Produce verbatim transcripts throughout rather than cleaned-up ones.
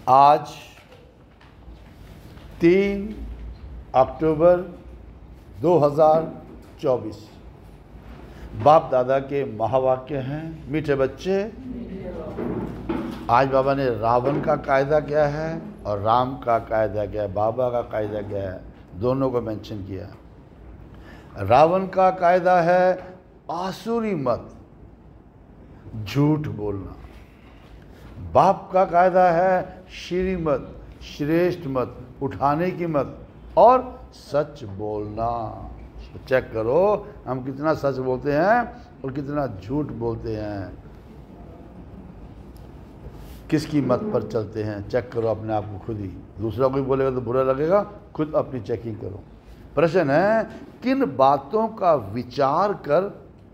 आज तीन अक्टूबर दो हज़ार चौबीस बाप दादा के महावाक्य हैं। मीठे बच्चे, आज बाबा ने रावण का कायदा क्या है और राम का कायदा क्या है, बाबा का कायदा क्या है, दोनों को मेंशन किया। रावण का कायदा है आसुरी मत, झूठ बोलना। बाप का कायदा है श्रीमत, श्रेष्ठ मत, उठाने की मत और सच बोलना। चेक करो हम कितना सच बोलते हैं और कितना झूठ बोलते हैं, किसकी मत पर चलते हैं। चेक करो अपने आप को खुद ही। दूसरा कोई बोलेगा तो बुरा लगेगा, खुद अपनी चेकिंग करो। प्रश्न है, किन बातों का विचार कर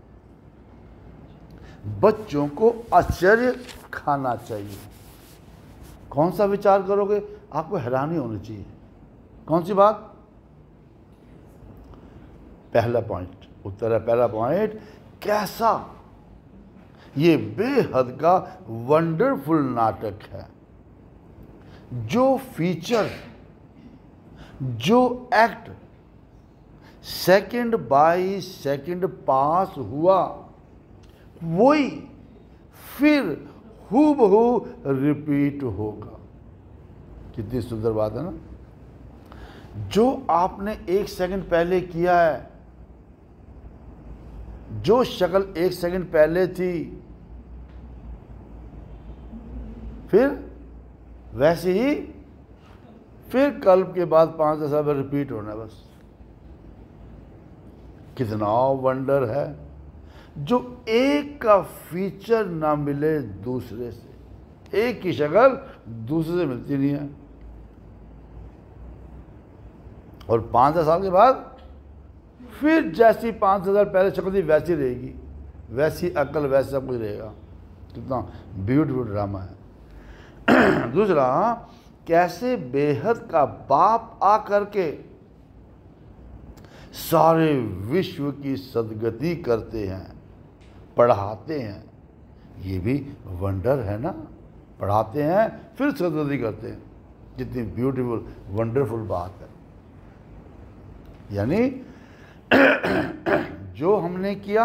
बच्चों को आश्चर्य खाना चाहिए? कौन सा विचार करोगे आपको हैरानी होनी चाहिए? कौन सी बात? पहला पॉइंट उत्तर है। पहला पॉइंट, कैसा ये बेहद का वंडरफुल नाटक है। जो फीचर, जो act second by second pass हुआ, वही फिर हूबहू रिपीट होगा। कितनी सुंदर बात है ना। जो आपने एक सेकंड पहले किया है, जो शक्ल एक सेकंड पहले थी, फिर वैसे ही फिर कल के बाद पांच दस साल रिपीट होना है बस। कितना वंडर है। जो एक का फीचर ना मिले दूसरे से, एक की शक्ल दूसरे से मिलती नहीं है, और पांच दस साल के बाद फिर जैसी पांच हजार पहले शक्ल थी वैसी रहेगी, वैसी अकल, वैसा सब कुछ रहेगा। कितना ब्यूटीफुल ड्रामा है। दूसरा, कैसे बेहद का बाप आकर के सारे विश्व की सदगति करते हैं, पढ़ाते हैं। ये भी वंडर है ना। पढ़ाते हैं फिर सदगति करते हैं। कितनी ब्यूटीफुल वंडरफुल बात है। यानी जो हमने किया,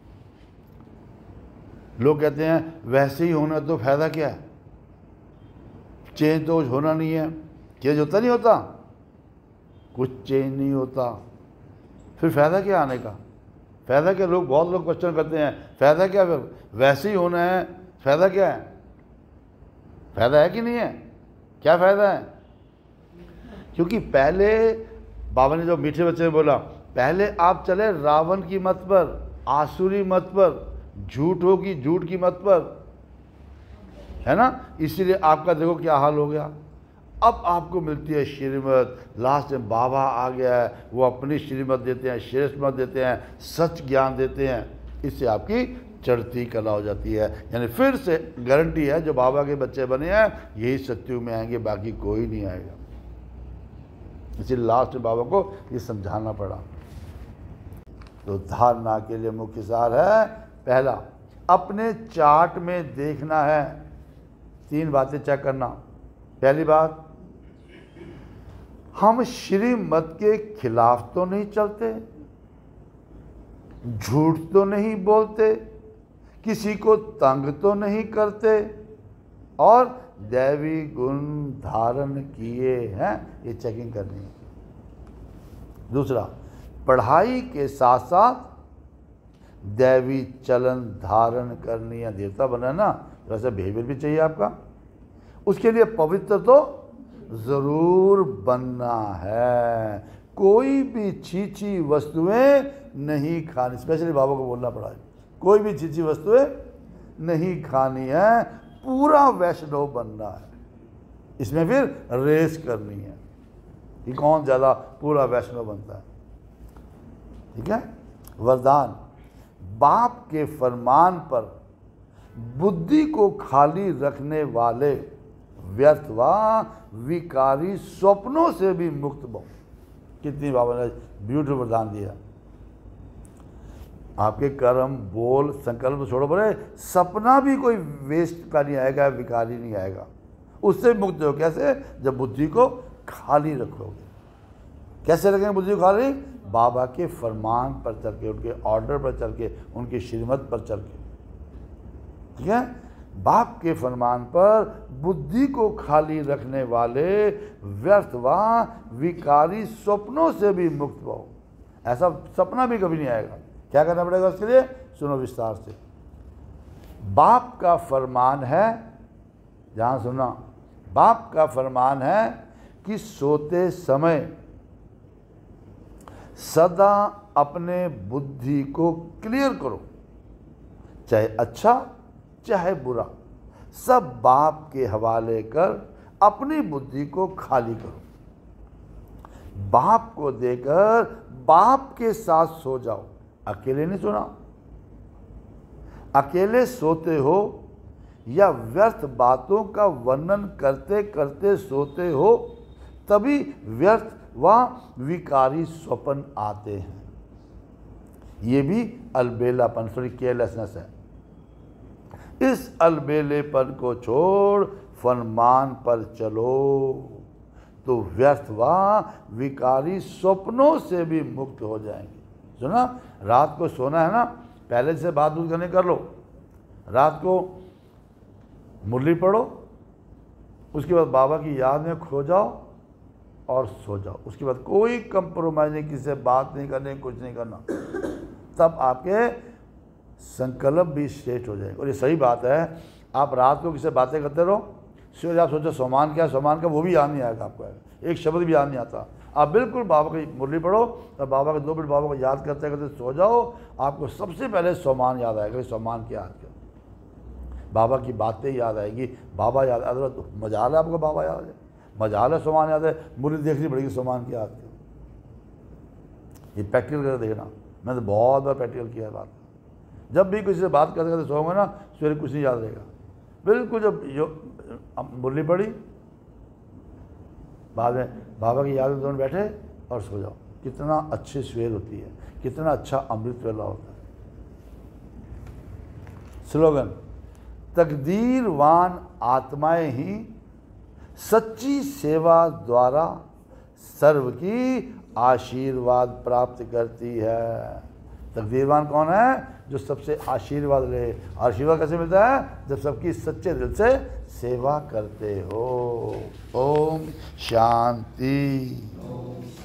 लोग कहते हैं वैसे ही होना, तो फायदा क्या है? चेंज तो होना नहीं है। चेंज होता नहीं होता, कुछ चेंज नहीं होता, फिर फायदा क्या आने का? फायदा क्या? लोग बहुत लोग क्वेश्चन करते हैं, फायदा क्या? फिर वैसे ही होना है, फायदा क्या है? फायदा है कि नहीं है? क्या फायदा है? क्योंकि पहले बाबा ने जो मीठे बच्चे ने बोला, पहले आप चले रावण की मत पर, आसुरी मत पर, झूठ होगी झूठ की मत पर, है ना। इसीलिए आपका देखो क्या हाल हो गया। अब आपको मिलती है श्रीमत। लास्ट में बाबा आ गया है, वो अपनी श्रीमत देते हैं, श्रेष्ठ मत देते हैं, सच ज्ञान देते हैं। इससे आपकी चढ़ती कला हो जाती है। यानी फिर से गारंटी है, जो बाबा के बच्चे बने हैं यही सत्युग में आएंगे, बाकी कोई नहीं आएगा। इसलिए लास्ट में बाबा को ये समझाना पड़ा। तो धारणा के लिए मुख्य सार है, पहला, अपने चार्ट में देखना है, तीन बातें चेक करना। पहली बात, हम श्रीमत के खिलाफ तो नहीं चलते, झूठ तो नहीं बोलते, किसी को तंग तो नहीं करते, और दैवी गुण धारण किए हैं, ये चेकिंग करनी है। दूसरा, पढ़ाई के साथ साथ दैवी चलन धारण करनी है। देवता बना ना, वैसे बिहेवियर भी चाहिए आपका। उसके लिए पवित्र तो जरूर बनना है। कोई भी छीछी वस्तुएं नहीं खानी, स्पेशली बाबा को बोलना पड़ा है, कोई भी छीछी वस्तुएं नहीं खानी है, पूरा वैष्णव बनना है। इसमें फिर रेस करनी है कि कौन ज़्यादा पूरा वैष्णव बनता है। ठीक है। वरदान, बाप के फरमान पर बुद्धि को खाली रखने वाले व्यर्थ व विकारी स्वप्नों से भी मुक्त बो। कितनी बाबा ने ब्यूटीफुल वरदान दिया। आपके कर्म, बोल, संकल्प छोड़ो, बोले सपना भी कोई वेस्ट का नहीं आएगा, विकारी नहीं आएगा। उससे मुक्त हो। कैसे? जब बुद्धि को खाली रखोगे। कैसे रखेंगे बुद्धि को खाली? बाबा के फरमान पर चल के, उनके ऑर्डर पर चल के, उनकी श्रीमत पर चल के। ठीक है? बाप के फरमान पर बुद्धि को खाली रखने वाले व्यर्थ व विकारी स्वप्नों से भी मुक्त हो। ऐसा सपना भी कभी नहीं आएगा। क्या करना पड़ेगा उसके लिए? सुनो विस्तार से। बाप का फरमान है, जहाँ सुना, बाप का फरमान है कि सोते समय सदा अपने बुद्धि को क्लियर करो, चाहे अच्छा चाहे बुरा, सब बाप के हवाले कर अपनी बुद्धि को खाली करो। बाप को देकर बाप के साथ सो जाओ। अकेले नहीं सोना। अकेले सोते हो या व्यर्थ बातों का वर्णन करते करते सोते हो, तभी व्यर्थ व विकारी स्वप्न आते हैं। ये भी अलबेलापन, सॉरी केयरलेसनेस है। इस अलबेलेपन को छोड़ फरमान पर चलो तो व्यर्थ व विकारी स्वप्नों से भी मुक्त हो जाएंगे। सुना? रात को सोना है ना, पहले से बात उत करने कर लो। रात को मुरली पढ़ो, उसके बाद बाबा की याद में खो जाओ और सो जाओ। उसके बाद कोई कंप्रोमाइज नहीं, किसी से बात नहीं करनी, कुछ नहीं करना। तब आपके संकल्प भी श्रेष्ठ हो जाएंगे। और ये सही बात है, आप रात को किसी से बातें करते रहो, सवेरे आप सोचो सोमान क्या, सोमान का वो भी याद नहीं आएगा आपको, एक शब्द भी याद नहीं आता। आप बिल्कुल बाबा की मुरली पढ़ो और बाबा के दो मिनट बाबा को याद करते करते सो जाओ, आपको सबसे पहले सोमान याद आएगा। सोमान क्या याद करो, बाबा की बातें याद आएगी, बाबा याद आ तो मजा है आपको, बाबा याद है, मजा है, सोमान याद है, मुरली देखनी पड़ेगी सोमान की याद करो। ये प्रैक्टिकल कर देखना, मैंने तो बहुत बार प्रैक्टिकल किया है बात। जब भी किसी से बात करते करते सोऊंगा ना, सवेरे कुछ नहीं याद रहेगा। बिल्कुल जब जो मुरली पढ़ी, बाद में बाबा की याद में दोनों बैठे और सो जाओ। कितना अच्छी सवेर होती है, कितना अच्छा अमृत वेला होता है। स्लोगन: तकदीरवान आत्माएं ही सच्ची सेवा द्वारा सर्व की आशीर्वाद प्राप्त करती है। तकदीरवान कौन है? जो सबसे आशीर्वाद ले। आशीर्वाद कैसे मिलता है? जब सबकी सच्चे दिल से सेवा करते हो। ओम शांति।